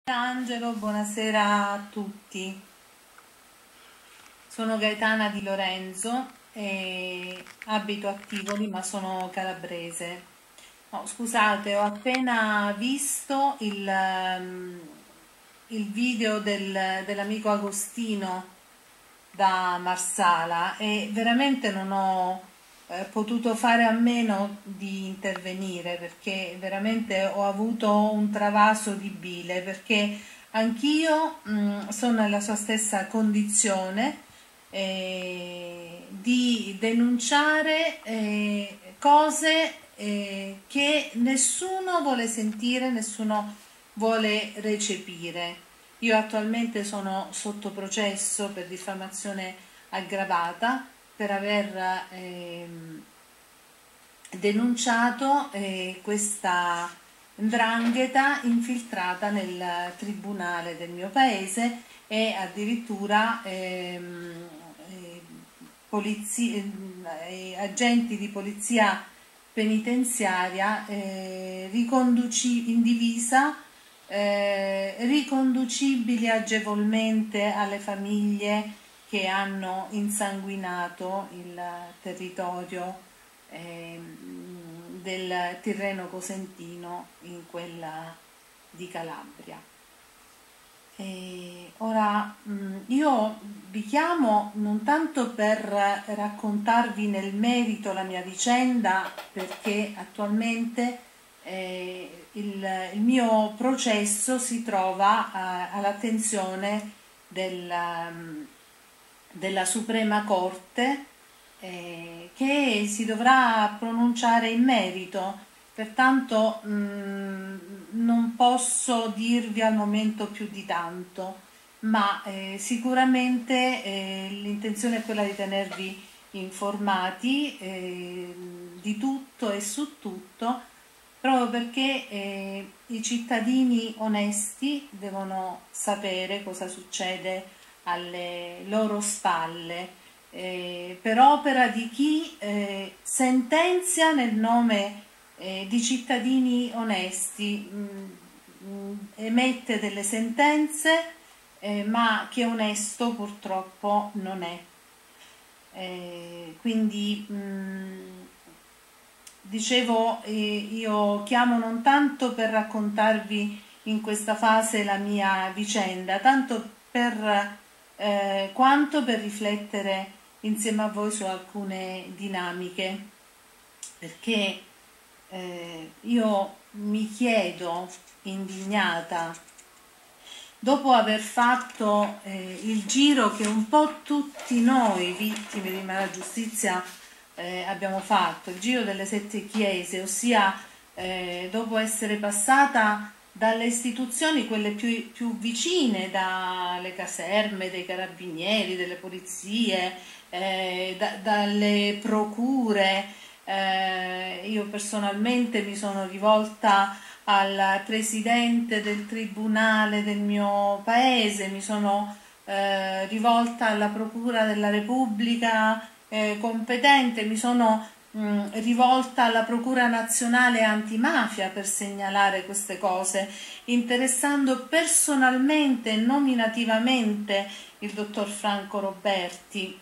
Angelo, buonasera a tutti. Sono Gaetana Di Lorenzo e abito a Tivoli, ma sono calabrese. No, scusate, ho appena visto il video dell'amico Agostino da Marsala e veramente non ho potuto fare a meno di intervenire perché veramente ho avuto un travaso di bile, perché anch'io sono nella sua stessa condizione di denunciare cose che nessuno vuole sentire, nessuno vuole recepire. Io attualmente sono sotto processo per diffamazione aggravata per aver denunciato questa 'ndrangheta infiltrata nel tribunale del mio paese e addirittura agenti di polizia penitenziaria in divisa, riconducibili agevolmente alle famiglie che hanno insanguinato il territorio del Tirreno Cosentino in quella di Calabria. Ora io vi chiamo non tanto per raccontarvi nel merito la mia vicenda, perché attualmente il mio processo si trova all'attenzione della Suprema Corte, che si dovrà pronunciare in merito. Pertanto non posso dirvi al momento più di tanto, ma sicuramente l'intenzione è quella di tenervi informati di tutto e su tutto, proprio perché i cittadini onesti devono sapere cosa succede alle loro spalle, per opera di chi sentenzia nel nome di cittadini onesti, emette delle sentenze, ma che onesto purtroppo non è. Quindi dicevo, io chiamo non tanto per raccontarvi in questa fase la mia vicenda, tanto quanto per riflettere insieme a voi su alcune dinamiche, perché io mi chiedo, indignata, dopo aver fatto il giro che un po' tutti noi vittime di malagiustizia abbiamo fatto, il giro delle 7 chiese, ossia dopo essere passata dalle istituzioni, quelle più vicine, dalle caserme, dei carabinieri, delle polizie, dalle procure. Io personalmente mi sono rivolta al presidente del tribunale del mio paese, mi sono rivolta alla Procura della Repubblica competente, mi sono rivolta alla Procura Nazionale Antimafia per segnalare queste cose, interessando personalmente e nominativamente il dottor Franco Roberti.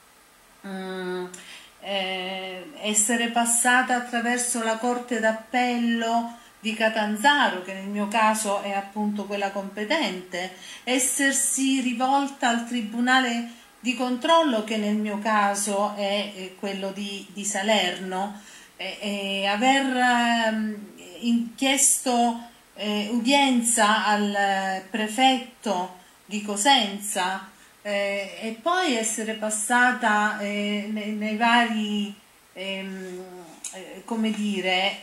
Essere passata attraverso la Corte d'Appello di Catanzaro, che nel mio caso è appunto quella competente, essersi rivolta al Tribunale di controllo, che nel mio caso è quello di Salerno, aver chiesto udienza al prefetto di Cosenza, e poi essere passata nei vari, come dire,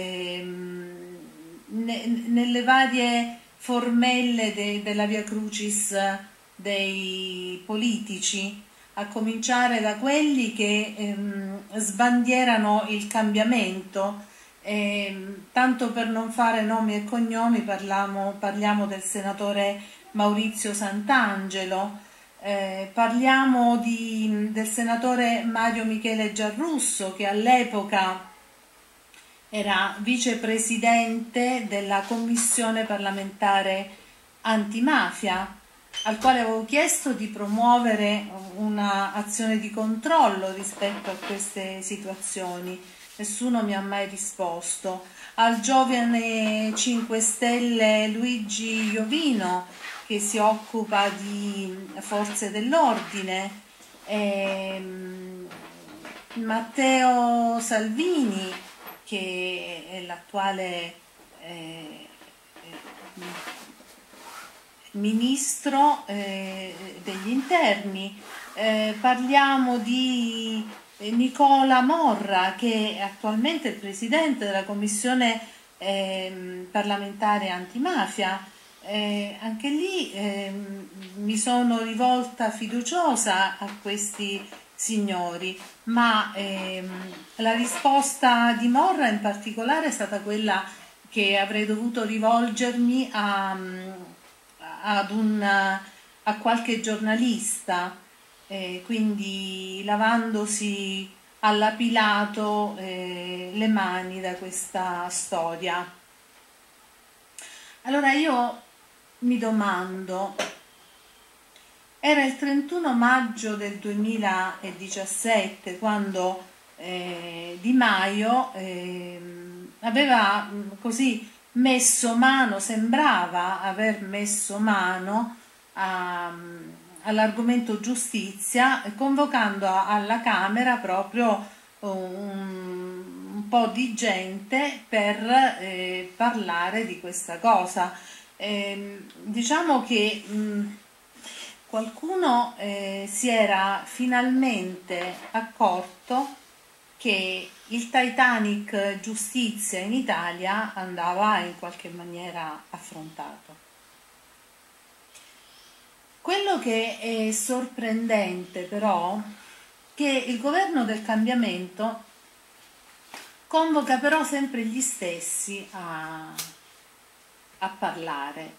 nelle varie formelle della Via Crucis dei politici, a cominciare da quelli che sbandierano il cambiamento. Tanto per non fare nomi e cognomi, parliamo del senatore Maurizio Santangelo, parliamo del senatore Mario Michele Giarrusso, che all'epoca era vicepresidente della commissione parlamentare antimafia, al quale avevo chiesto di promuovere un'azione di controllo rispetto a queste situazioni. Nessuno mi ha mai risposto. Al giovane 5 Stelle Luigi Iovino, che si occupa di forze dell'ordine, Matteo Salvini, che è l'attuale ministro degli interni. Parliamo di Nicola Morra, che è attualmente il presidente della commissione parlamentare antimafia. Anche lì mi sono rivolta fiduciosa a questi signori, ma la risposta di Morra in particolare è stata quella che avrei dovuto rivolgermi a qualche giornalista, quindi lavandosi alla Pilato le mani da questa storia. Allora io mi domando, era il 31 maggio del 2017 quando Di Maio aveva così messo mano, sembrava aver messo mano all'argomento giustizia, convocando alla Camera proprio un po' di gente per parlare di questa cosa. Diciamo che qualcuno si era finalmente accorto che il Titanic giustizia in Italia andava in qualche maniera affrontato. Quello che è sorprendente però è che il governo del cambiamento convoca però sempre gli stessi a parlare,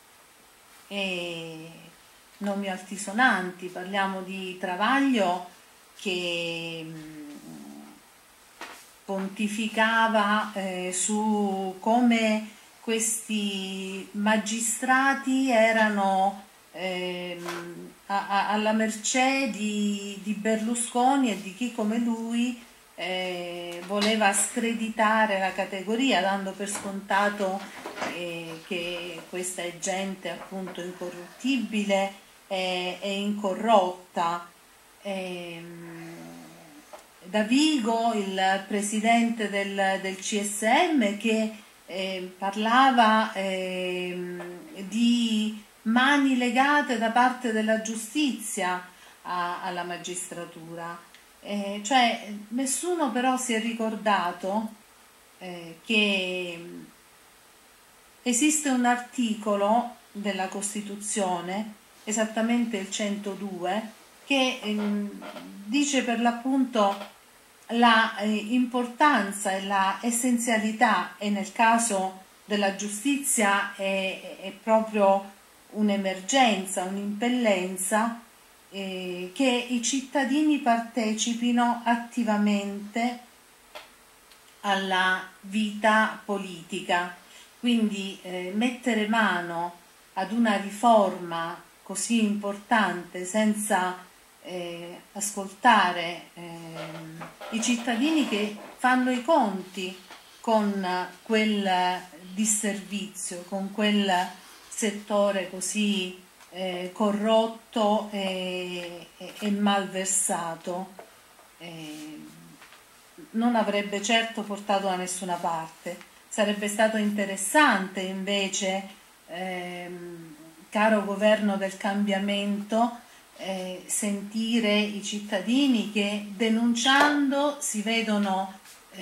e nomi altisonanti. Parliamo di Travaglio che pontificava su come questi magistrati erano alla mercé di Berlusconi e di chi come lui voleva screditare la categoria, dando per scontato che questa è gente appunto incorruttibile e incorrotta. Davigo, il presidente del CSM, che parlava di mani legate da parte della giustizia alla magistratura. Cioè nessuno però si è ricordato che esiste un articolo della Costituzione, esattamente il 102, che dice per l'appunto la importanza e la essenzialità, e nel caso della giustizia è proprio un'emergenza, un'impellenza, che i cittadini partecipino attivamente alla vita politica. Quindi mettere mano ad una riforma così importante senza ascoltare i cittadini che fanno i conti con quel disservizio, con quel settore così corrotto e malversato, non avrebbe certo portato da nessuna parte. Sarebbe stato interessante invece, caro governo del cambiamento, sentire i cittadini che denunciando si vedono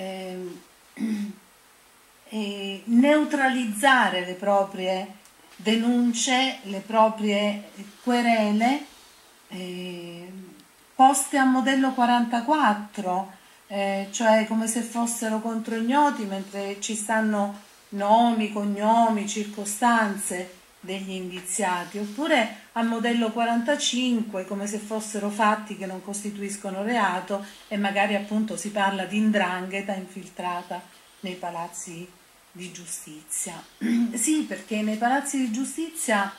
neutralizzare le proprie denunce, le proprie querele poste a modello 44, cioè come se fossero contro ignoti, mentre ci stanno nomi, cognomi, circostanze degli indiziati, oppure a modello 45, come se fossero fatti che non costituiscono reato, e magari appunto si parla di 'ndrangheta infiltrata nei palazzi di giustizia. Sì, perché nei palazzi di giustizia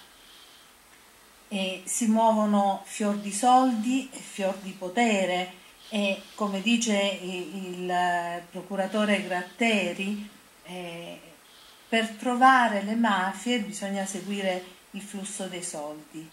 si muovono fior di soldi e fior di potere e, come dice il procuratore Gratteri, per trovare le mafie bisogna seguire il flusso dei soldi.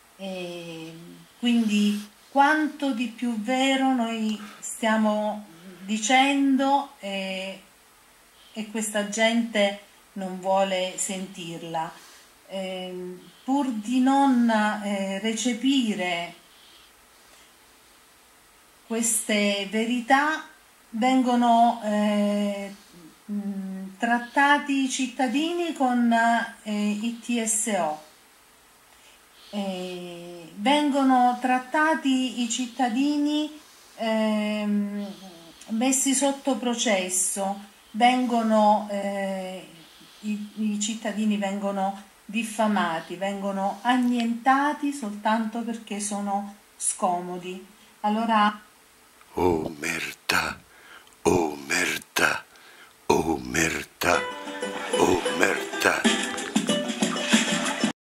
Quindi quanto di più vero noi stiamo dicendo e questa gente non vuole sentirla. Pur di non recepire queste verità vengono trattati i cittadini con i TSO, vengono trattati i cittadini messi sotto processo, i cittadini vengono diffamati, vengono annientati soltanto perché sono scomodi. Allora, oh merda.